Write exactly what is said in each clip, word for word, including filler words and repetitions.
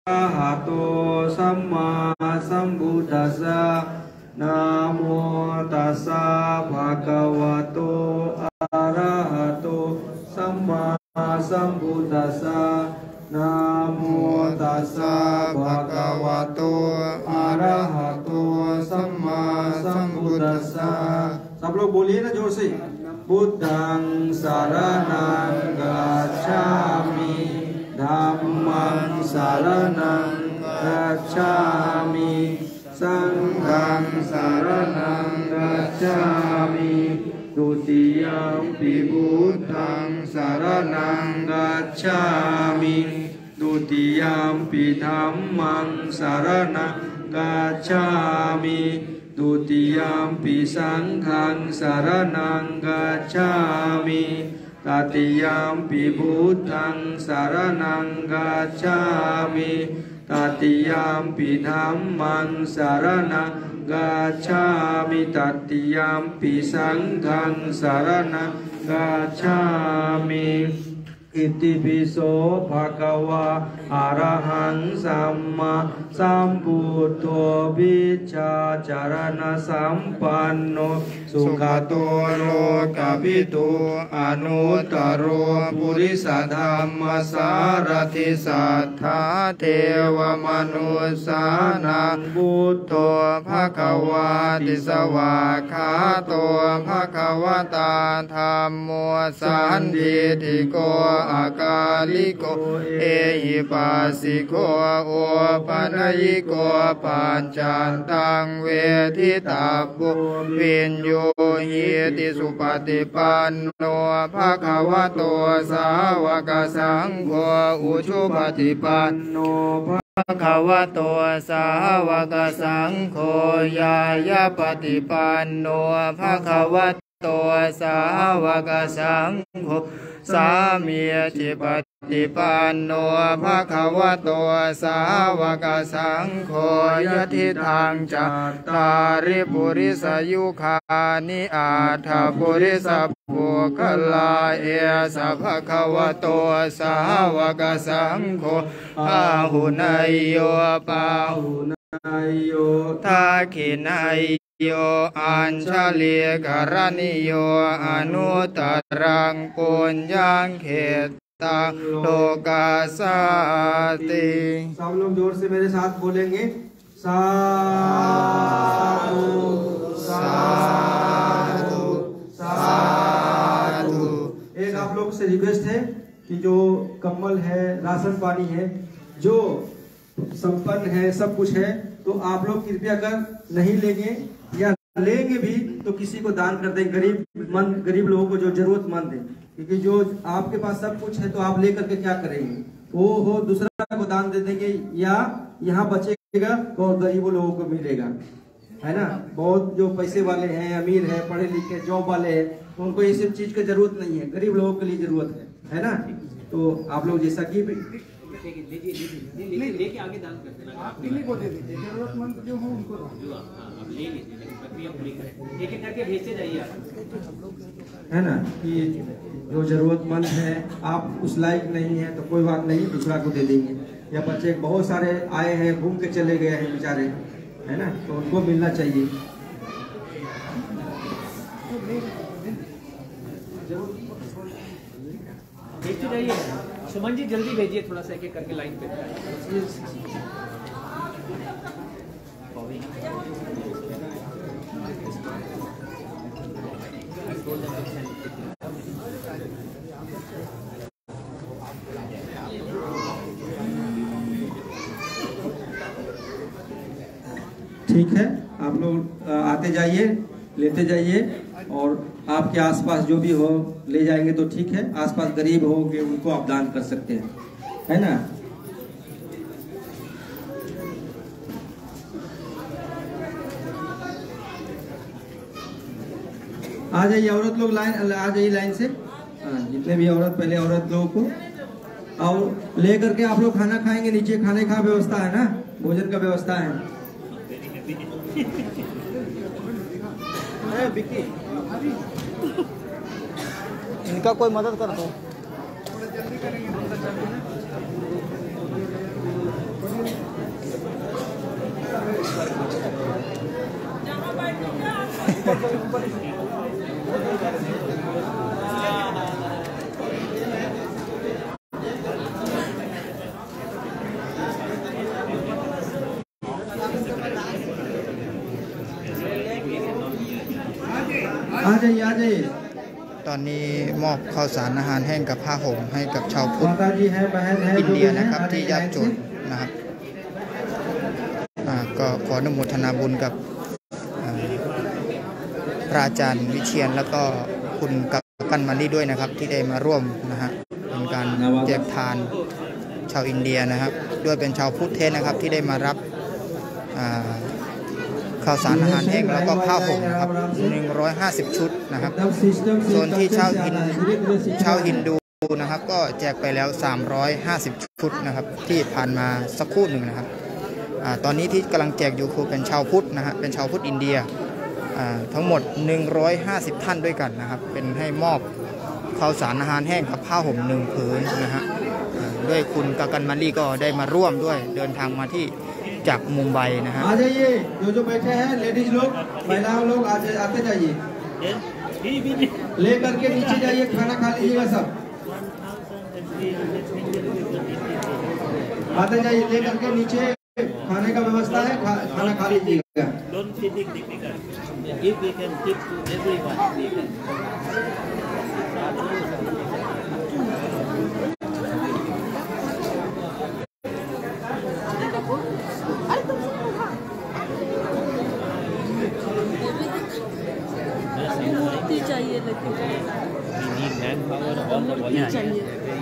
หะโตสัมมาสัมพุทธัสสะนะโมตัสสะภะคะวะโตอะระหะโตสัมมาสัมพุทธัสสะนะโมตัสสะภะคะวะโตอะระหะโตสัมมาสัมพุทธัสสะ सब लोग बोलिए ना जोर से बुद्धं शरणं गच्छामि धम्मं शरणं गच्छामि संघं शरणं गच्छामि द्वितीयंपि बुद्धं शरणं गच्छामि द्वितीयंपि धम्मं शरणं गच्छामि द्वितीयंपि संघं शरणं गच्छामि तृतीयंपि बुद्धं शरणं गच्छामि तृतीयंपि धम्मं शरणं गच्छामि तृतीयंपि संघं शरणं गच्छामि इतिपिसो भगवा अरहं सम्मा सम्बुद्धो विच्चाचरण सम्पन्नो सुखतो लोकविदो अनुत्तरो पुरुषधम्म सारथि सात्था देव मनुष्यानां बुद्धो भगवाति सवाखातो भगवता धम्मो सन्निधिको अकालिको एहिपासिको ओपनयिको पाञ्चान्तां वेदितव्यो विඤ्यो हि सुपतिपन्नो भगवतो सावक संघो उजुपतिपन्नो भगवतो सावक संघो यायपतिपन्नो भगवतो सावक संघो साम्येति पतिपन्नो भगवतो सावक संघो यथितां चत्तारि पुरुषयुगानि आठ पुरुषपुकला एष भगवतो सावक संघो आहुनयो पाहुनयो ताखिनयो यो अंशलिकरणियो अनुत्तरं पुण्यं खेतां लोकासाति। सब लोग जोर से मेरे साथ बोलेंगे साधु साधु साधु। एक आप लोग से रिक्वेस्ट है कि जो कम्बल है, राशन पानी है, जो संपन्न है, सब कुछ है, तो आप लोग कृपया कर नहीं लेंगे या लेंगे भी तो किसी को दान कर दें, गरीब मंद गरीब लोगों को जो जरूरतमंद है, क्योंकि जो आपके पास सब कुछ है तो आप लेकर के क्या करेंगे, वो हो दूसरा को दान दे देंगे या यहाँ बचेगा तो गरीबों लोगों को मिलेगा, है ना। बहुत जो पैसे वाले हैं, अमीर है, पढ़े लिखे जॉब वाले हैं, तो उनको ये सब चीज की जरूरत नहीं है, गरीब लोगों के लिए जरूरत है, है ना। तो आप लोग जैसा कि लेके आगे दान करते हैं, आप किन्हीं को दे दीजिए, जरूरतमंद जो हो उनको जो आप ले लीजिए, प्रक्रिया पूरी करें, एक एक करके भेजते जाइए आप, है ना। कि जो जरूरतमंद है, आप उस लायक नहीं है तो कोई बात नहीं, दूसरा को दे देंगे। या बच्चे बहुत सारे आए हैं, घूम के चले गए हैं बेचारे, है ना, तो उनको मिलना चाहिए। भेजते जाइए सुमन जी, जल्दी भेजिए, थोड़ा सा एक एक करके लाइन पे। ठीक है, आप लोग आते जाइए, लेते जाइए, और आपके आसपास जो भी हो ले जाएंगे तो ठीक है। आसपास गरीब होंगे उनको आप दान कर सकते हैं, है ना। आ जाइए औरत लोग, लाइन आ जाइए लाइन से, जितने भी औरत, पहले औरत लोगों को और ले करके आप लोग खाना खाएंगे। नीचे खाने का व्यवस्था है ना, भोजन का व्यवस्था है। इनका कोई मदद कर दो। आ जाइए आ जाइए ตอนนี้มอบข้าวสารอาหารแห้งกับผ้าห่มให้กับชาวพุทธ माता जी है बहन है อิน जो เดี भी ย है นะครับ आ ที่ जाइए ยาก लाइन จ से นนะครับอ่าก็ขออนุโมทนาบุญกับอ่าพระอาจารย์วิเชียรแล้วก็คุณกัปกันมาลีด้วยนะครับที่ได้มาร่วมนะฮะเป็นการแจกทานชาวอินเดียนะครับด้วยเป็นชาวพุทธเทศนะครับที่ได้มารับอ่าข้าวสารอาหารแห้งแล้วก็ผ้าห่มนะครับหนึ่งร้อยห้าสิบชุดนะครับ एकदम सिस्टम से ส่วนที่ชาว से ฮิน आ रहा है धीरे धीरे सिस्टम ชาวฮินดูนะครับก็แจกไปแล้วสามร้อยห้าสิบชุดนะครับที่ผ่านมาสักครู่หนึ่งนะครับอ่าตอนนี้ที่กำลังแจกอยู่คือเป็นชาวพุทธนะฮะเป็นชาวพุทธอินเดียอ่าทั้งหมดหนึ่งร้อยห้าสิบท่านด้วยกันนะครับเป็นให้มอบข้าวสารอาหารแห้งกับผ้าห่มหนึ่งผืนนะฮะอ่าด้วยคุณกากันมาลีก็ได้มาร่วมด้วยเดินทางมาที่จากมุมไบนะฮะ आ जाइए जो जो बैठे हैं लेडीज लोग महिला लोग आ जाइए आते जाइए ले करके नीचे जाइए खाना खा लीजिएगा सब आते जाइए ले करके नीचे खाने का व्यवस्था है खा, खाना खा लीजिएगा मूर्ति चाहिए लेकिन मूर्ति चाहिए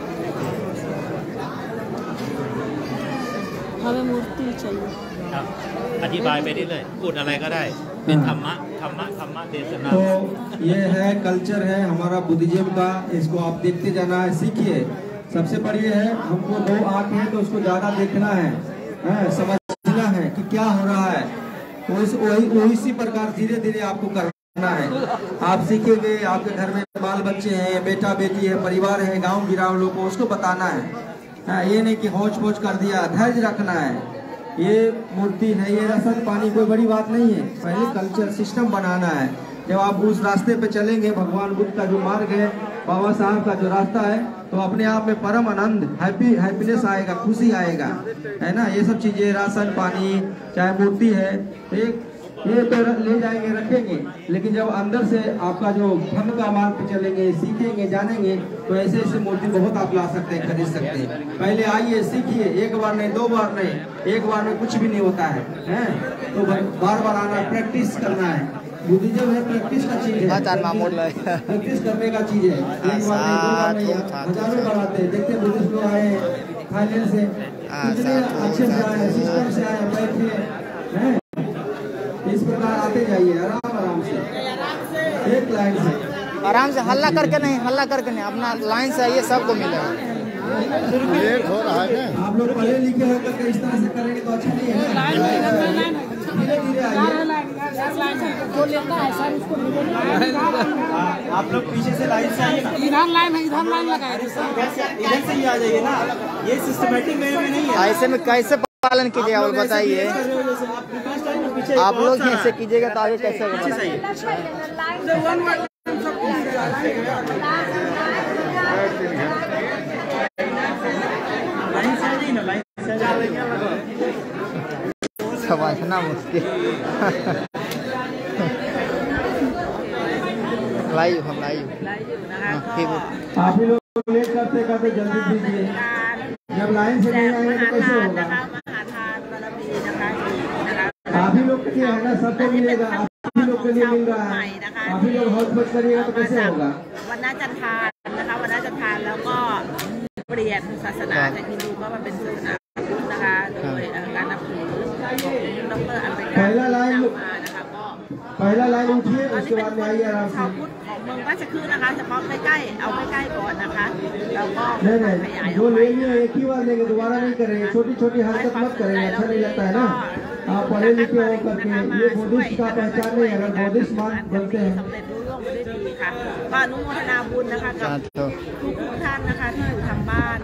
हमें मूर्ति चाहिए อธิบายไปได้เลยพูดอะไรก็ได้เป็นธรรมะธรรมะธรรมะเทศนา तो ये है कल्चर है हमारा बुद्धिज्म का इसको आप देखते जाना है सीखिए सबसे बड़ी है हमको दो आँख है तो उसको ज्यादा देखना है, है समझना है कि क्या हो रहा है वही वही इसी प्रकार धीरे धीरे आपको करना है। आप सीखेंगे आपके घर में बाल बच्चे हैं बेटा बेटी है परिवार है गांव गिराव लोग को उसको बताना है, है ये नहीं कि होच पोच कर दिया धैर्य रखना है। ये मूर्ति है ये राशन पानी कोई बड़ी बात नहीं है पहले कल्चर सिस्टम बनाना है। जब आप उस रास्ते पे चलेंगे भगवान बुद्ध का जो मार्ग है बाबा साहब का जो रास्ता है तो अपने आप में परम आनंद हैप्पी हैप्पीनेस आएगा खुशी आएगा है ना। ये सब चीजें राशन पानी चाहे मूर्ति है एक ये तो ले जाएंगे रखेंगे लेकिन जब अंदर से आपका जो धर्म का मार्ग पे चलेंगे सीखेंगे जानेंगे तो ऐसे ऐसे मूर्ति बहुत आप ला सकते हैं खरीद सकते हैं। पहले आइए सीखिए एक बार नहीं दो बार नहीं एक बार में कुछ भी नहीं होता है, है? तो बार बार आना प्रैक्टिस करना है। बुद्धिज्म है प्रैक्टिस का चीज है प्रैक्टिस करने का चीज है एक बार नहीं दो बार नहीं हजारों बार आते हैं। देखते बुद्धिस्ट लोग आए थाईलैंड से कितने अच्छे से आए सिस्टम से आए बैठे हैं इस प्रकार आते जाइए आराम आराम से एक लाइन से आराम से हल्ला करके नहीं हल्ला करके नहीं अपना लाइन से आइए सबको मिलेगा। लेट हो रहा है आप लोग पढ़े लिखे होकर इस तरह से करेंगे तो अच्छा नहीं है। धीरे धीरे आइए आप लोग पीछे से लाइन से आइए ना इधर लाइन है इधर लाइन लगाए इधर से ही आ जाइए ना ये सिस्टमेटिक वे में नहीं है। ऐसे में कैसे पालन कीजिएगा और बताइए आप लोग ऐसे कीजिएगा तो आगे कैसे समझना मुश्किल लाइव हम लाइव आप ही लोग लेट करते करते जल्दी दीजिए जब लाइन से नहीं आएंगे तो कैसे होगा। आप ही लोग के लिए है ना सबको मिलेगा आप ही लोग के लिए मिल रहा है आप ही लोग हौच पौच करिएगा तो कैसे होगा। วันน่าจะทานนะคะวันน่าจะทานแล้วก็เปลี่ยนศาสนาจากฮินดูก็มาเป็นศาสนาพุทธนะคะโดยการนับถือของดรอัมเบกา पहला लाइन มานะคะก็ पहला लाइन उठिए ตอน उसके นี้เป็น बाद में आइए आराम ชาว से। พุทธของเมืองราชคฤห์นะคะเฉพาะใกล้ๆเอาใกล้ๆก่อนนะคะแล้วก็ नहीं ขยาย नहीं ออ जो กไป लेंगे एक ही बार लेंगे दोबारा नहीं करेंगे छोटी छोटी हरकत मत करेंगे अच्छा नहीं लगता है ना। आप पढ़े लिखे हो करके ये बुद्धिस्ट का पहचान नहीं है अगर बुद्धिस्ट मान बनते हैं สำเร็จรู้ล่วงไปด้วยดีค่ะก็อนุโมทนาบุญนะคะกับทุกท่านนะคะที่อยู่ทางบ้านนะคะ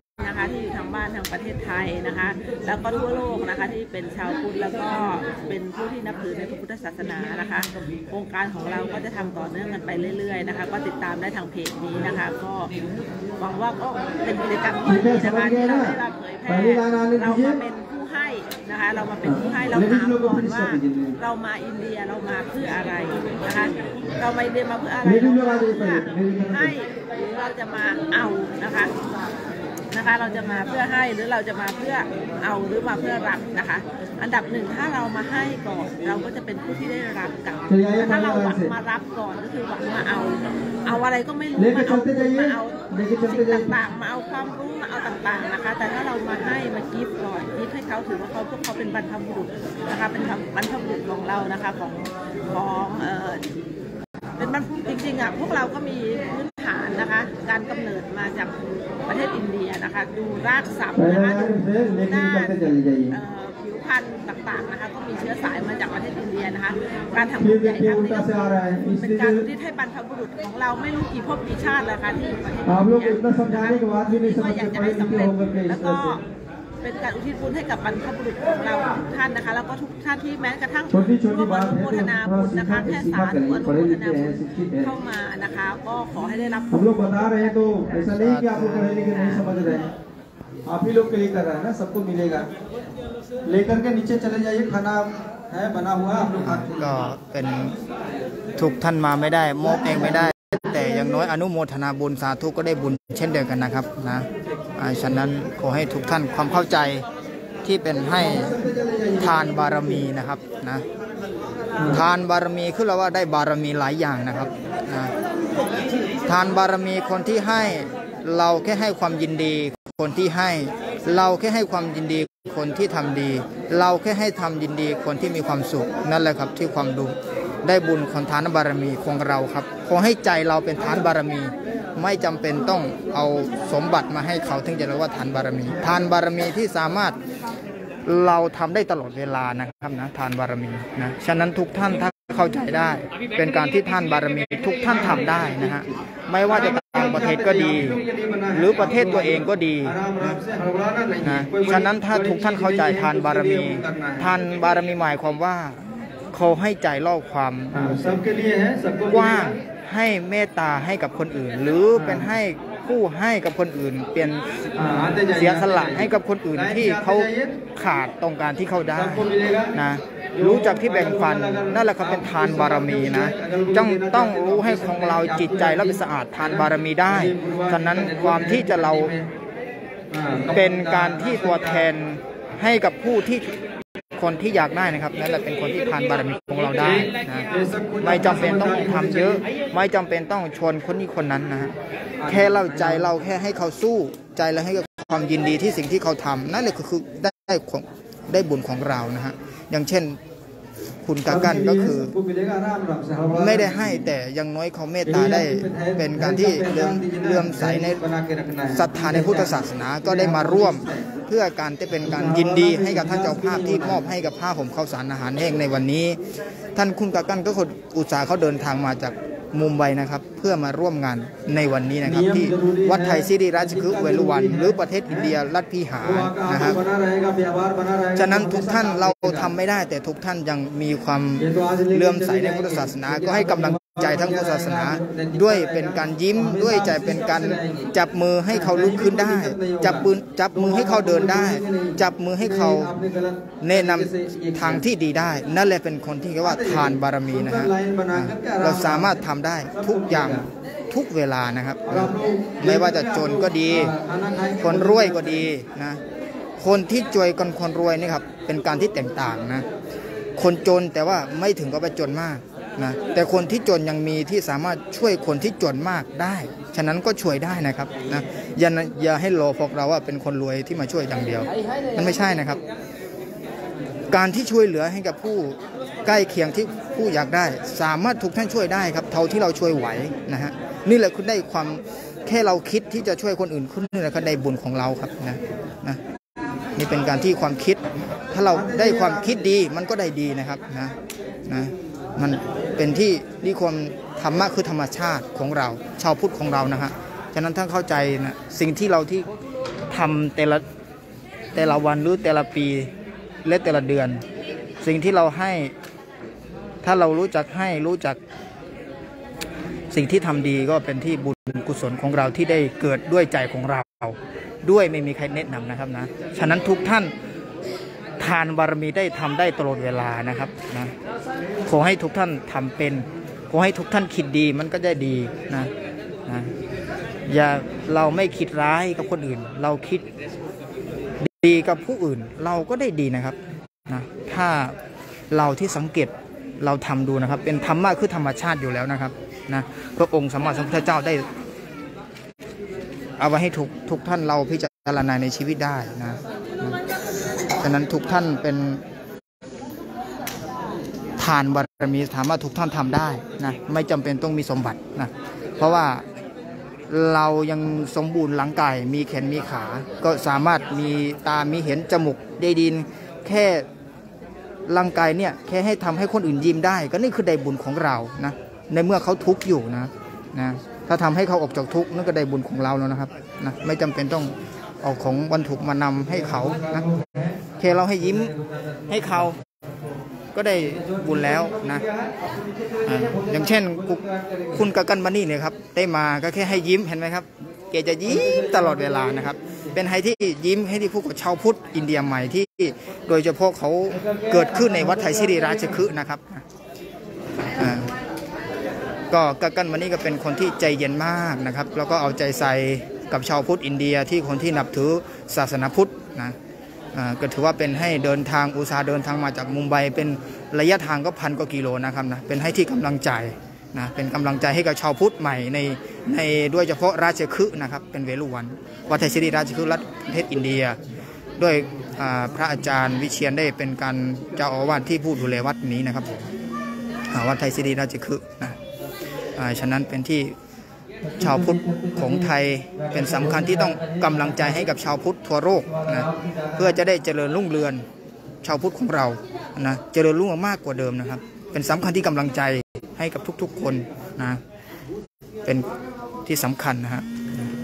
ที่อยู่ทางบ้านทางประเทศไทยนะคะแล้วก็ทั่วโลกนะคะที่เป็นชาวพุทธแล้วก็เป็นผู้ที่นับถือในพระพุทธศาสนานะคะโครงการของเราก็จะทำต่อเนื่องกันไปเรื่อยๆนะคะก็ติดตามได้ทางเพจนี้นะคะก็หวังว่าก็เป็นกิจกรรมที่ดีนะคะที่เราได้รับเผยแพร่เรามาเป็นผู้ให้นะคะเรามาเป็นผู้ให้เราถามก่อนว่าเรามาอินเดียเรามาเพื่ออะไรนะคะเรามาอินเดียมาเพื่ออะไรเรามาเพื่อให้หรือเราจะมาเอานะคะนะคะเราจะมาเพื่อให้หรือเราจะมาเพื่อเอาหรือมาเพื่อรับนะคะอันดับหนึ่งถ้าเรามาให้ก่อนเราก็จะเป็นผู้ที่ได้รับกลับถ้าเราหวังมารับก่อนก็คือหวังมาเอาเอาอะไรก็ไม่รู้มาเอามาเอาสิ่งต่างๆมาเอาความรู้มาเอาต่างๆนะคะแต่ถ้าเรามาให้มากิฟต์ก่อนกิฟต์ให้เขาถือว่าเขาพวกเขาเป็นบรรพบุรุษนะคะเป็นบรรพบุรุษของเรานะคะของของเอ่อเป็นบรรพบุรุษจริงๆอ่ะพวกเราก็มีพื้นฐานนะคะการกำเนิดมาจากประเทศอินเดียนะคะดูรากศัพท์นะคะดูหน้าผิวพรรณต่างๆนะคะก็มีเชื้อสายมาจากประเทศอินเดียนะคะการทำบุญใหญ่ครั้งนี้ก็เป็นการอุทิศให้บรรพบุรุษของเราไม่รู้กี่ภพกี่ชาติแล้วค่ะที่อยู่ประเทศอินเดียนะคะก็อยากจะให้สำเร็จแล้วก็เป็นการอุทิศบุญให้กับบรรพบุรุษของเราทุกท่านนะคะแล้วก็ทุกท่านที่แม้กระทั่งร่วมอนุโมทนาบุญนะคะแค่สาธุอนุโมทนาบุญเข้ามานะคะก็ขอให้ได้รับผล हम लोग बता रहे हैं तो ऐसा नहीं कि आप लोग कह रहे कि नहीं समझ रहे हैं आप ही लोग के लिए कर रहे हैं ना सबको मिलेगा लेकर के नीचे चले जाइए खाना है बना हुआ आप लोग खाते हैं ก็เป็นทุกท่านมาไม่ได้มอบเองไม่ได้แต่อย่างน้อยอนุโมทนาบุญสาธุก็ได้บุญเช่นเดียวกันนะครับนะฉะนั้นขอให้ทุกท่านความเข้าใจที่เป็นให้ทานบารมีนะครับนะทานบารมีคือเราว่าได้บารมีหลายอย่างนะครับนะทานบารมีคนที่ให้เราแค่ให้ความยินดีคนที่ให้เราแค่ให้ความยินดีคนที่ทำดีเราแค่ให้ทำยินดีคนที่มีความสุขนั่นแหละครับที่ความดูได้บุญของทานบารมีของเราครับขอให้ใจเราเป็นทานบารมีไม่จำเป็นต้องเอาสมบัติมาให้เขาถึงจะเรียกว่าทานบารมีทานบารมีที่สามารถเราทำได้ตลอดเวลานะครับนะทานบารมีนะฉะนั้นทุกท่านถ้าเข้าใจได้เป็นการที่ท่านบารมีทุกท่านทำได้นะฮะไม่ว่าจะต่างประเทศก็ดีหรือประเทศตัวเองก็ดีนะฉะนั้นถ้าทุกท่านเข้าใจทานบารมีทานบารมีหมายความว่าเขาให้ใจรอบความกว้างให้เมตตาให้กับคนอื่นหรือเป็นให้ผู้ให้กับคนอื่นเปลี่ยนเสียสละให้กับคนอื่นที่เขาขาดตรงการที่เขาได้นะรู้จักที่แบ่งปันนั่นแหละครับเป็นทานบารมีนะต้องต้องรู้ให้ของเราจิตใจเราเป็นสะอาดทานบารมีได้ฉะนั้นความที่จะเราเป็นการที่ตัวแทนให้กับผู้ที่คนที่อยากได้นะครับนั่นแหละเป็นคนที่ทานบารมีของเราได้นะไม่จำเป็นต้องทำเยอะไม่จำเป็นต้องชวนคนนี้คนนั้นนะฮะแค่เราใจเราแค่ให้เขาสู้ใจเราให้ความยินดีที่สิ่งที่เขาทำนั่นแหละคือได้ของได้บุญของเรานะฮะอย่างเช่นคุณกากันก็คือไม่ได้ให้แต่ยังน้อยเขาเมตตาได้เป็นการที่เลื่อมเลื่อมใสในศรัทธาในพุทธศาสนาก็ได้มาร่วมเพื่อการที่เป็นการยินดีให้กับท่านเจ้าภาพที่มอบให้กับผ้าห่มข้าวสารอาหารแห้งในวันนี้ท่านคุณกากันก็อุตส่าห์เขาเดินทางมาจากมุมไบนะครับเพื่อมาร่วมงานในวันนี้นะครับที่วัดไทยศิริราชคฤห์เวรุวันหรือประเทศอินเดียรัฐพิหารนะครับฉะนั้นทุกท่านเราทำไม่ได้แต่ทุกท่านยังมีความเลื่อมใสในพุทธศาสนาก็ให้กำลังใจทั้งพุทธศาสนาด้วยเป็นการยิ้มด้วยใจเป็นการจับมือให้เขาลุกขึ้นได้จับปืนจับมือให้เขาเดินได้จับมือให้เขาแนะนำทางที่ดีได้นั่นแหละเป็นคนที่เรียกว่าทานบารมีนะฮะเราสามารถทำได้ทุกอย่างทุกเวลานะครับไม่ว่าจะจนก็ดีคนรวยก็ดีนะคนที่จวยกันคนรวยนี่ครับเป็นการที่แตกต่างนะคนจนแต่ว่าไม่ถึงกับไปจนมากนะแต่คนที่จนยังมีที่สามารถช่วยคนที่จนมากได้ฉะนั้นก็ช่วยได้นะครับนะอย่าอย่าให้รอพวกเราว่าเป็นคนรวยที่มาช่วยอย่างเดียวมันไม่ใช่นะครับการที่ช่วยเหลือให้กับผู้ใกล้เคียงที่ผู้อยากได้สามารถทุกท่านช่วยได้ครับเท่าที่เราช่วยไหวนะฮะนี่แหละคุณได้ความแค่เราคิดที่จะช่วยคนอื่นคุณนี่แหละก็ได้บุญของเราครับนะนะนี่เป็นการที่ความคิดถ้าเราได้ความคิดดีมันก็ได้ดีนะครับนะนะมันเป็นที่นี่ความธรรมะคือธรรมชาติของเราชาวพุทธของเรานะฮะฉะนั้นท่านเข้าใจนะสิ่งที่เราที่ทำแต่ละแต่ละวันหรือแต่ละปีและแต่ละเดือน สิ่งที่เราให้ถ้าเรารู้จักให้รู้จักสิ่งที่ทำดีก็เป็นที่บุญกุศลของเราที่ได้เกิดด้วยใจของเราด้วยไม่มีใครแนะนำนะครับนะฉะนั้นทุกท่านทานบารมีได้ทำได้ตลอดเวลานะครับนะขอให้ทุกท่านทำเป็นขอให้ทุกท่านคิดดีมันก็ได้ดีนะนะอย่าเราไม่คิดร้ายกับคนอื่นเราคิดดีกับผู้อื่นเราก็ได้ดีนะครับนะถ้าเราที่สังเกตเราทำดูนะครับเป็นธรรมะคือธรรมชาติอยู่แล้วนะครับนะพระองค์สมมาสัมพุทธเจ้าได้เอาไว้ให้ทุกทุกท่านเราพิจารณาในชีวิตได้นะฉะนั้นทุกท่านเป็นทานบารมีถามว่าทุกท่านทำได้นะไม่จำเป็นต้องมีสมบัตินะเพราะว่าเรายังสมบูรณ์ร่างกายมีแขนมีขาก็สามารถมีตามีเห็นจมูกได้ดินแค่ร่างกายเนี่ยแค่ให้ทำให้คนอื่นยิ้มได้ก็นี่คือได้บุญของเรานะในเมื่อเขาทุกข์อยู่นะนะถ้าทำให้เขาออกจากทุกข์นั่นก็ได้บุญของเราแล้วนะครับนะไม่จำเป็นต้องเอาของวัตถุมานำให้เขานะแค่เราให้ยิ้มให้เขาก็ได้บุญแล้วนะอย่างเช่นคุณกะกันมานี่เนี่ยครับได้มาก็แค่ให้ยิ้มเห็นไหมครับแกจะยิ้มตลอดเวลานะครับเป็นให้ที่ยิ้มให้ที่ผู้กับชาวพุทธอินเดียใหม่ที่โดยเฉพาะเขาเกิดขึ้นในวัดไทยศิริราชคฤห์นะครับก็กะกันมานี่ก็เป็นคนที่ใจเย็นมากนะครับแล้วก็เอาใจใส่กับชาวพุทธอินเดียที่คนที่นับถือศาสนาพุทธนะก็ถือว่าเป็นให้เดินทางอุตสาห์เดินทางมาจากมุมไบเป็นระยะทางก็พันกว่ากิโลนะครับนะเป็นให้ที่กำลังใจนะเป็นกำลังใจให้กับชาวพุทธใหม่ในในด้วยเฉพาะราชคฤห์นะครับเป็นเวฬุวันวัดไทยศิริราชคฤห์รัฐประเทศอินเดียด้วยพระอาจารย์วิเชียรได้เป็นการเจ้าอาวาสที่ผู้ดูแลวัดนี้นะครับวัดไทยศิริราชคฤห์นะฉะนั้นเป็นที่ชาวพุทธของไทยเป็นสำคัญที่ต้องกำลังใจให้กับชาวพุทธทั่วโลกนะเพื่อจะได้เจริญรุ่งเรืองชาวพุทธของเรานะเจริญรุ่งเรืองมากกว่าเดิมนะครับเป็นสำคัญที่กำลังใจให้กับทุกๆคนนะเป็นที่สำคัญนะฮะ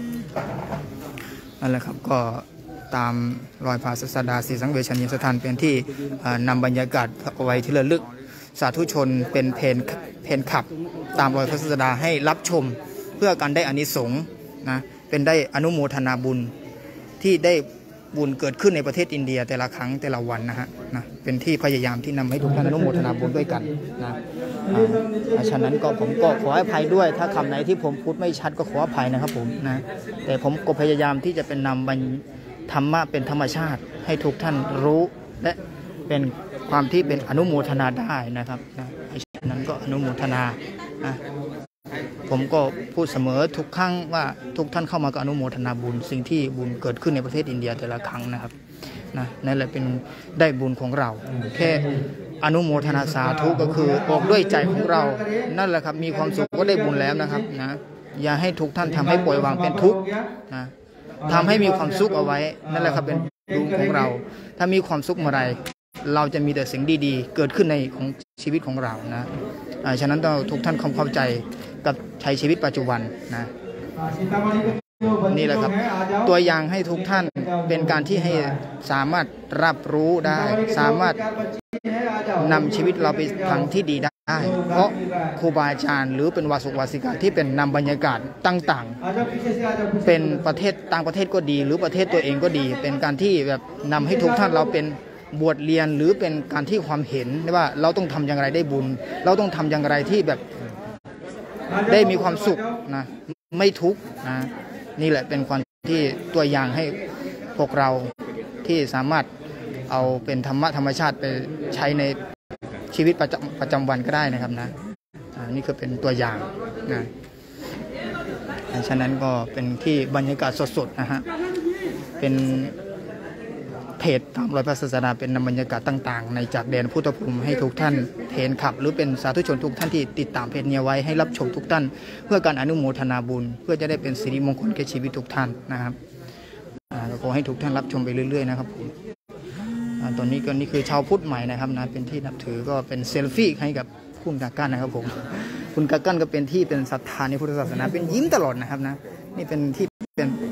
นั่นแหละครับก็ตามรอยพระศาสดาศรีสังเวชนียสถานเป็นที่นำบรรยากาศเอาไว้ที่ระลึกสาธุชนเป็นเพนเพนขับตามรอยพระศาสดาให้รับชมเพื่อการได้อานิสงส์นะเป็นได้อนุโมทนาบุญที่ได้บุญเกิดขึ้นในประเทศอินเดียแต่ละครั้งแต่ละวันนะฮะนะเป็นที่พยายามที่นำให้ทุกท่านอนุโมทนาบุญด้วยกันนะฉะนั้นก็ผมก็ขออภัยด้วยถ้าคำไหนที่ผมพูดไม่ชัดก็ขออภัยนะครับผมนะแต่ผมก็พยายามที่จะเป็นนำบรรธรรมะเป็นธรรมชาติให้ทุกท่านรู้และเป็นความที่เป็นอนุโมทนาได้นะครับนะฉะนั้นก็อนุโมทนานะผมก็พูดเสมอทุกครั้งว่าทุกท่านเข้ามาก็อนุโมทนาบุญสิ่งที่บุญเกิดขึ้นในประเทศอินเดียแต่ละครั้งนะครับนะนั่นแหละเป็นได้บุญของเราแค่อนุโมทนาสาธุก็คือออกด้วยใจของเรานั่นแหละครับมีความสุขก็ได้บุญแล้วนะครับนะอย่าให้ทุกท่านทำให้ปล่อยวางเป็นทุกข์นะทำให้มีความสุขเอาไว้นั่นแหละครับเป็นบุญของเราถ้ามีความสุขเมื่อไรเราจะมีแต่สิ่งดีๆเกิดขึ้นในของชีวิตของเรานะฉะนั้นต้องทุกท่านเข้าใจกับใช้ชีวิตปัจจุบันนะนี่แหละครับตัวอย่างให้ทุกท่านเป็นการที่ให้สามารถรับรู้ได้สามารถนำชีวิตเราไปทางที่ดีได้เพราะครูบาอาจารย์หรือเป็นวาสุวาสิกาที่เป็นนำบรรยากาศต่างๆเป็นประเทศต่างประเทศก็ดีหรือประเทศตัวเองก็ดีเป็นการที่แบบนำให้ทุกท่านเราเป็นบวชเรียนหรือเป็นการที่ความเห็นว่าเราต้องทำอย่างไรได้บุญเราต้องทำอย่างไรที่แบบได้มีความสุขนะไม่ทุกข์นะนี่แหละเป็นความที่ตัวอย่างให้พวกเราที่สามารถเอาเป็นธรรมะธรรมชาติไปใช้ในชีวิตประจำประจำวันก็ได้นะครับนะนี่คือเป็นตัวอย่างนะฉะนั้นก็เป็นที่บรรยากาศสดๆนะฮะเป็นเพจตามรอยพระศาสดาเป็นนำบรรยากาศต่างๆในจากแดนพุทธภูมิให้ทุกท่านเพจขับหรือเป็นสาธุชนทุกท่านที่ติดตามเพจนี้ไว้ให้รับชมทุกท่านเพื่อการอนุโมทนาบุญเพื่อจะได้เป็นสิริมงคลแก่ชีวิตทุกท่านนะครับขอให้ทุกท่านรับชมไปเรื่อยๆนะครับผมตอนนี้ก็นี่คือชาวพุทธใหม่นะครับนะเป็นที่นับถือก็เป็นเซลฟี่ให้กับคุณกากันนะครับผมคุณกากันก็เป็นที่เป็นศรัทธาในพุทธศาสนาเป็นยิ้มตลอดนะครับนะนี่เป็นที่เป็น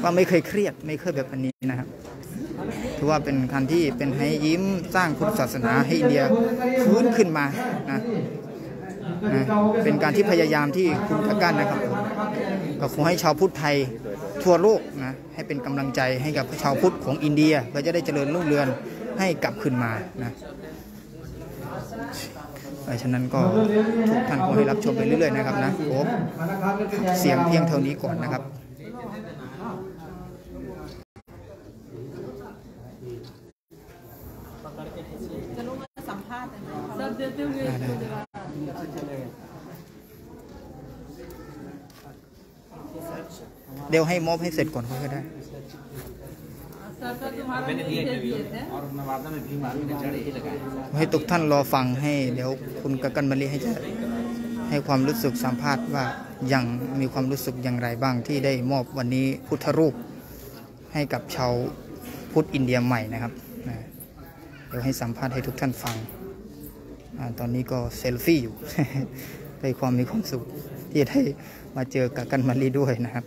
ว่าไม่เคยเครียดไม่เคยแบบอันนี้นะครับถือว่าเป็นการที่เป็นให้ยิ้มสร้างพุทธศาสนาให้อินเดียฟื้นขึ้นมานะนะเป็นการที่พยายามที่คุณกักกันนะครับก็ขอให้ชาวพุทธไทยทั่วโลกนะให้เป็นกำลังใจให้กับชาวพุทธของอินเดียเพื่อจะได้เจริญรุ่งเรืองให้กลับขึ้นมานะเพราะฉะนั้นก็ทุกท่านขอให้รับชมไปเรื่อยๆนะครับนะโอ้เสียงเพียงเท่านี้ก่อนนะครับจะลงมาสัมภาษณ์เดี๋ยวให้มอบให้เสร็จก่อนก็ได้ให้ทุกท่านรอฟังให้เดี๋ยวคุณกักกันมาลีให้จะให้ความรู้สึกสัมภาษณ์ว่ายังมีความรู้สึกอย่างไรบ้างที่ได้มอบวันนี้พุทธรูปให้กับชาวพุทธอินเดียใหม่นะครับเดี๋ยวให้สัมภาษณ์ให้ทุกท่านฟังตอนนี้ก็เซลฟี่อยู่ ด้วยความมีความสุขที่ได้มาเจอกักกันมาลีด้วยนะครับ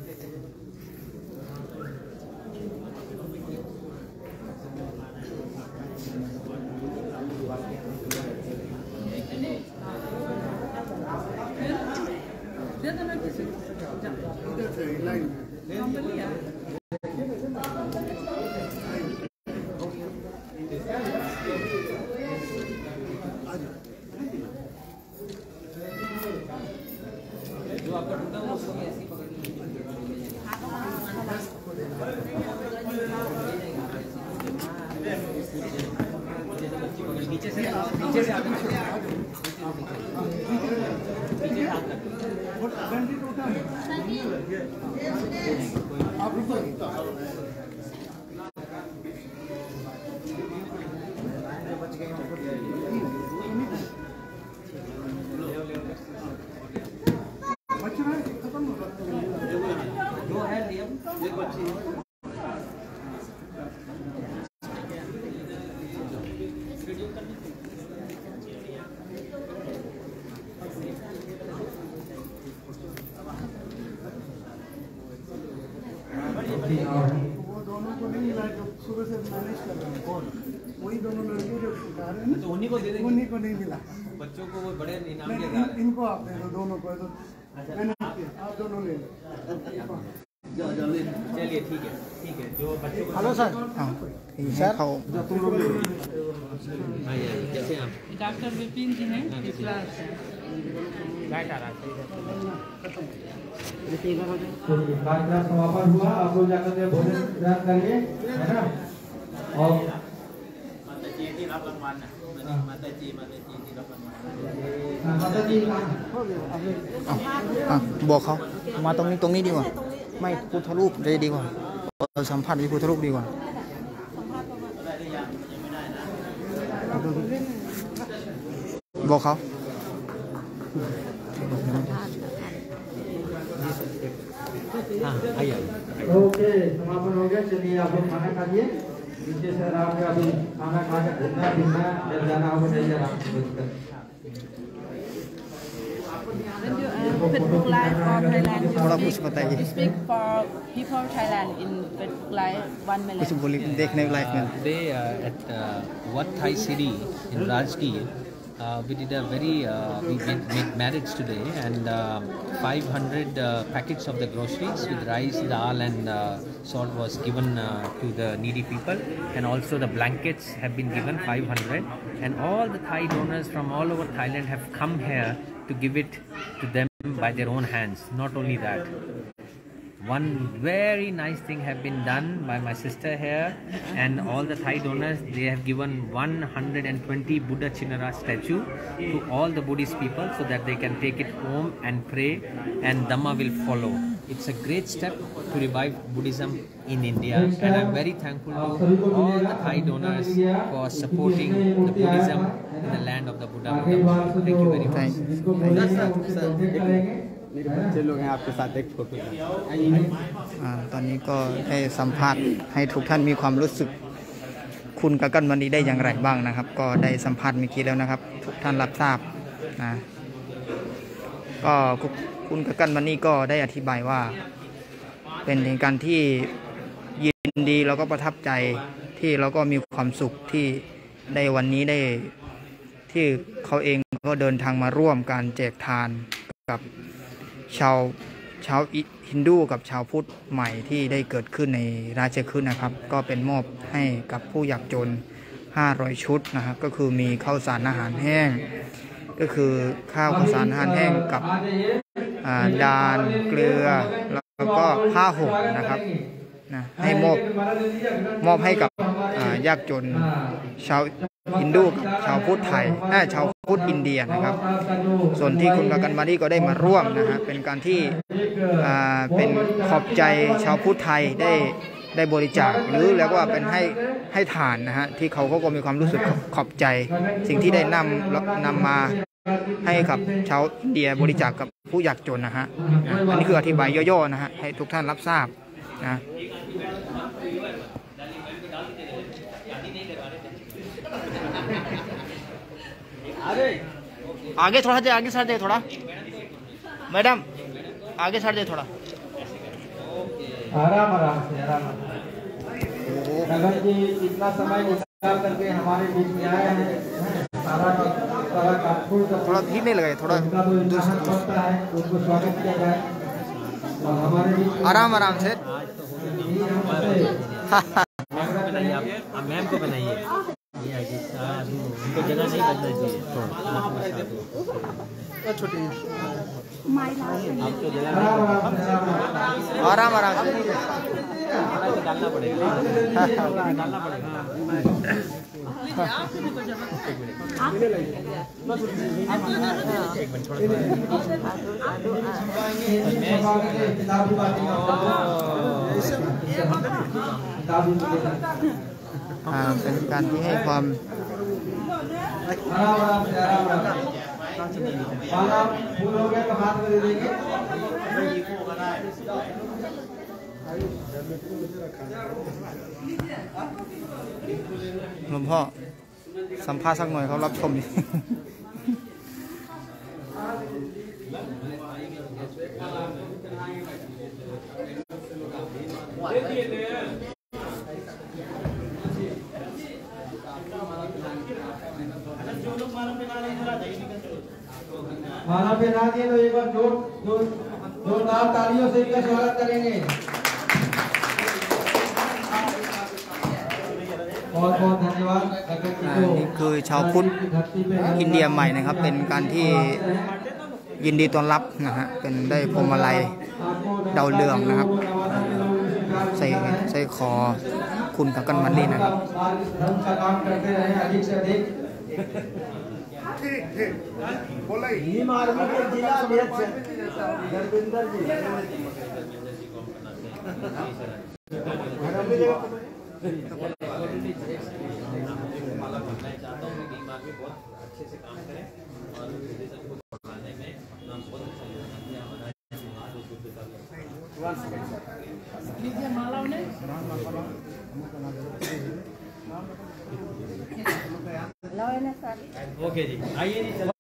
वही दोनों लड़के जो सिखा रहे हैं तो उन्हीं को दे देंगे उन्हीं को नहीं मिला बच्चों को वो बड़े इनाम दे रहा है इनको आप दे दो दोनों को तो मैंने आप दोनों ले चलिए ठीक है ठीक है जो बच्चों को हेलो सर सर तुम लोग कैसे आप डॉक्टर विपिन जी हैं लाइट आ रहा है कार्यक्रम समापन हुआ आप लोग जाकर के भोजन ग्रहण करिए है ना और माता जी कीรับรางวัลนะमाता जी माता जीที่รับรางวัล माता जी บอกเขามาตรงนี้ตรงนี้ดีกว่าไม่พุทธรูปเลยดีกว่าสัมผัสวิพุทธรูปดีกว่าบอกเขา ओके समापन हो गया चलिए आप लोग खाना खा लिए नीचे से आप अभी खाना खा के घूमना फिरना जब जाना होगा नहीं जाना Facebook Live for Thailand. थोड़ा कुछ बताइए Speak for people Thailand in Facebook Live one minute. कुछ बोलिए देखने लाइफ में Today uh, at uh, Wat Thai City in Rajgir, uh, we did a very uh, we made, made marriage today, and uh, five hundred uh, packets of the groceries with rice, dal, and uh, salt was given uh, to the needy people, and also the blankets have been given five hundred, and all the Thai donors from all over Thailand have come here to give it to them by their own hands. Not only that, one very nice thing have been done by my sister here, and all the Thai donors, they have given one hundred twenty Buddha Chinnara statue to all the Buddhist people so that they can take it home and pray, and Dhamma will follow. It's a great step to revive Buddhism in India, and I'm very thankful to all the Thai donors for supporting the Buddhism in the land of the Buddha. Thank you very much. मेरे बच्चे लोग हैं आपके साथ एक फोटो ตอนนี้ก็ได้สัมภาษณ์ให้ทุกท่านมีความรู้สึกคุณกักกันมาลีได้อย่างไรบ้างนะครับก็ได้สัมภาษณ์เมื่อกี้แล้วนะครับทุกท่านรับทราบนะก็คุณกักกันมาลีก็ได้อธิบายว่าเป็นเหตุการณ์ที่ยินดีแล้วก็ประทับใจที่เราก็มีความสุขที่ได้วันนี้ได้ที่เขาเองก็เดินทางมาร่วมการแจกทานกับชาวชาวฮินดูกับชาวพุทธใหม่ที่ได้เกิดขึ้นในราชคฤห์นะครับก็เป็นมอบให้กับผู้ยากจนห้าร้อยชุดนะครับก็คือมีข้าวสารอาหารแห้งก็คือข้าวข้าวสารอาหารแห้งกับดานเกลือแล้วก็ผ้าห่มนะครับนะให้มอบมอบให้กับยากจนชาวฮินดูกับชาวพุทธไทยชาวพุทธอินเดียนะครับส่วนที่คุณกากันมาดีก็ได้มาร่วมนะฮะเป็นการที่เป็นขอบใจชาวพุทธไทยได้ได้บริจาคหรือแล้วก็เป็นให้ให้ทานนะฮะที่เขาก็มีความรู้สึกขอบใจสิ่งที่ได้นำนำมาให้กับชาวอินเดียบริจาคกับผู้ยากจนนะฮะอันนี้คืออธิบายย่อๆนะฮะให้ทุกท่านรับทราบนะ आगे थोड़ा दे आगे सर दे थोड़ा मैडम आगे सर दे थोड़ा आराम आराम से आराम नगर जी इतना समय निकाल करके हमारे बीच में आए हैं सारा सारा कानपुर का थोड़ा धीमे लगाए थोड़ा होता है उनको स्वागत किया जाए और हमारे बीच आराम आराम से मैम को बनाइए उनको जगह नहीं बदलना चाहिए छोटी आराम आराम से डालना पड़ेगा डालना पड़ेगा เป็นการที่ให้ความหลวงพ่อสัมภาษณ์สักหน่อยเขารับชมอยู่ माला पे ना दिए तो एक बार जोर जोर जोरदार तालियों से इनका स्वागत करेंगे बहुत बहुत धन्यवाद นี่คือชาวพุทธอินเดียใหม่นะครับเป็นการที่ยินดีต้อนรับนะฮะเป็นได้พวงมาลัยดาวเรืองนะครับใส่ใส่คอคุณกากันมันดีนะครับ ओके जी आइए जी चलो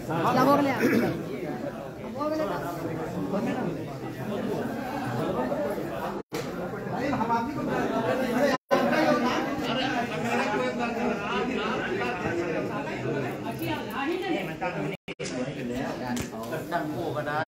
ตั้งคู่ก็ได้